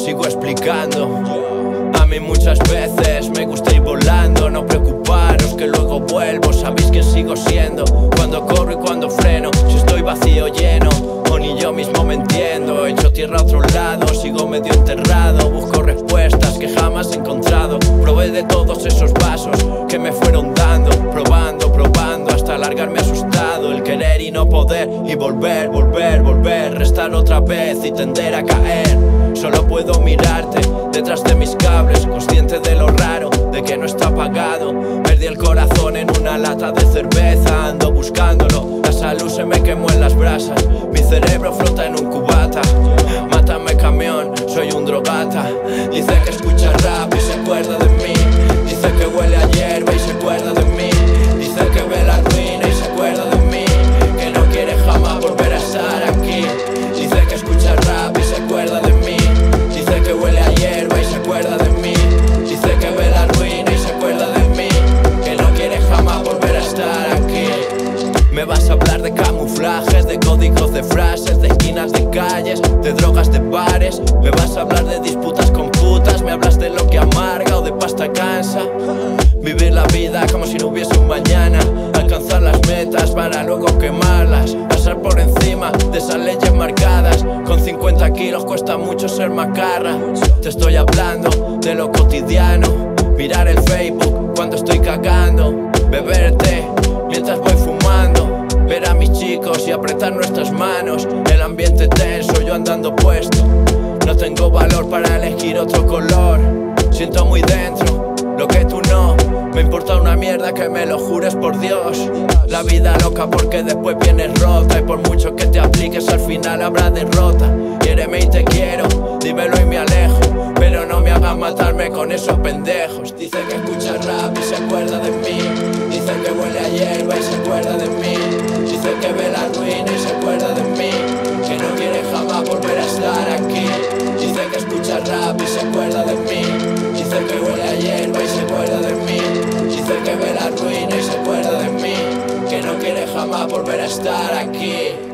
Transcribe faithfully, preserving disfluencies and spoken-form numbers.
sigo explicando. A mí muchas veces me gusta ir volando. No preocuparos que luego vuelvo, sabéis que sigo siendo. Cuando corro y cuando freno, si estoy vacío o lleno, o ni yo mismo me entiendo. Echo tierra a otro lado, sigo medio enterrado. Busco respuestas que jamás he encontrado. Probé de todos esos vasos que me fueron dando, probando, probando, hasta alargarme asustado. El querer y no poder, y volver, volver, volver, restar otra vez y tender a caer. Solo puedo mirarte detrás de mis cables, consciente de lo raro, de que no está apagado. Perdí el corazón en una lata de cerveza, ando buscándolo. La salud se me quemó en las brasas, mi cerebro flota en un cubata. Mátame camión, soy un drogata. Dice que escucha rap y se acuerda de mí. Dice que huele a hierba y se acuerda de mí. Dice que ve la ruina y se acuerda de mí. Que no quiere jamás volver a estar aquí. Dice que escucha rap y se acuerda de mí. Dice que huele a hierba y se acuerda de mí. Dice que ve la ruina y se acuerda de mí. Que no quiere jamás volver a estar aquí. Me vas a hablar de camuflajes, de códigos de frases, de esquinas de calles, de drogas de bares. Me vas a hablar de disputas con putas. Me hablas de lo que amarga o de pasta cansa. Vivir la vida como si no hubiese un mañana. Alcanzar las metas para luego quemarlas. Pasar por encima de esas leyes marcadas. Con cincuenta kilos cuesta mucho ser macarra. Te estoy hablando de lo cotidiano. Mirar el Facebook cuando estoy cagando. Beber té mientras voy fumando. Ver a mis chicos y apretar nuestras manos. El ambiente tenso, yo andando puesto. No tengo valor para elegir otro color. Siento muy dentro lo que tú no. Me importa una mierda que me lo jures por Dios. La vida loca porque después vienes rota. Y por mucho que te apliques al final habrá derrota. Quiéreme y te quiero, dímelo y me alejo. Pero no me hagas matarme con esos pendejos. Dice que escucha rap y se acuerda de mí. Dice que huele a hierba y se acuerda de mí. Dice que ve la ruina y se acuerda de mí. Que no quiere jamás volver a estar aquí. Dice que escucha rap y se acuerda de mí. Dice que huele a hierba y se acuerda de mí. Dice que ve la ruina y se acuerda de mí. Que no quiere jamás volver a estar aquí.